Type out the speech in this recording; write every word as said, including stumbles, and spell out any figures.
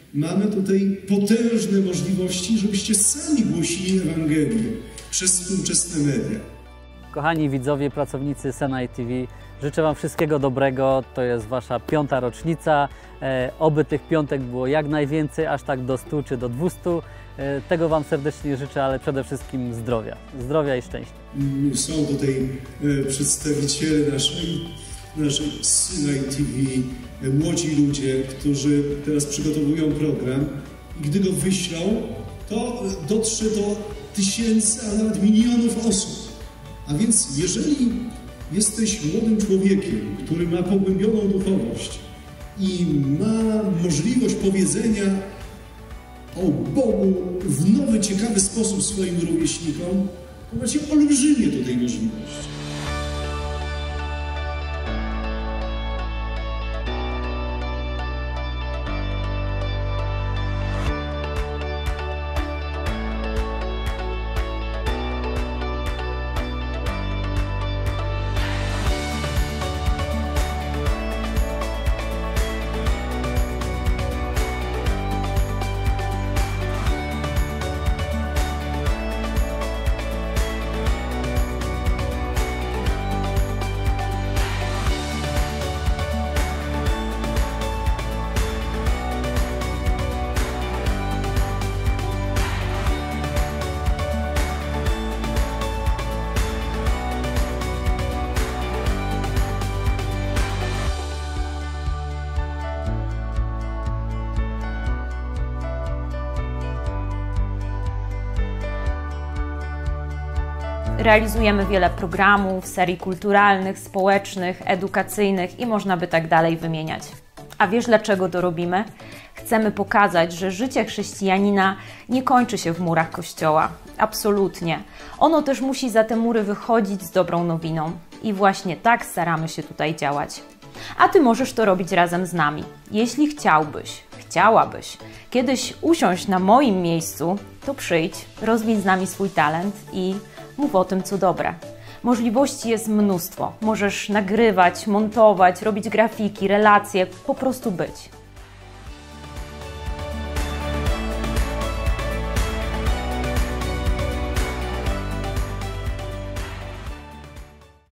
mamy tutaj potężne możliwości, żebyście sami głosili Ewangelię przez współczesne media. Kochani widzowie, pracownicy Senai T V, życzę Wam wszystkiego dobrego. To jest Wasza piąta rocznica. E, oby tych piątek było jak najwięcej, aż tak do stu czy do dwustu. E, tego Wam serdecznie życzę, ale przede wszystkim zdrowia. Zdrowia i szczęścia. Są tutaj e, przedstawiciele naszej, naszej Senai T V, e, młodzi ludzie, którzy teraz przygotowują program i gdy go wyślą, to dotrze do tysięcy, a nawet milionów osób. A więc jeżeli jesteś młodym człowiekiem, który ma pogłębioną duchowość i ma możliwość powiedzenia o Bogu w nowy, ciekawy sposób swoim rówieśnikom, to macie olbrzymie tutaj możliwości. Realizujemy wiele programów, serii kulturalnych, społecznych, edukacyjnych i można by tak dalej wymieniać. A wiesz, dlaczego to robimy? Chcemy pokazać, że życie chrześcijanina nie kończy się w murach kościoła. Absolutnie. Ono też musi za te mury wychodzić z dobrą nowiną. I właśnie tak staramy się tutaj działać. A Ty możesz to robić razem z nami. Jeśli chciałbyś, chciałabyś kiedyś usiąść na moim miejscu, to przyjdź, rozwij z nami swój talent i mów o tym, co dobre. Możliwości jest mnóstwo. Możesz nagrywać, montować, robić grafiki, relacje, po prostu być.